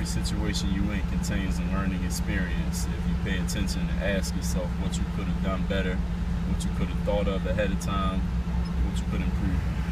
every situation you in contains a learning experience. If you pay attention and ask yourself what you could have done better, what you could have thought of ahead of time, what you could improve.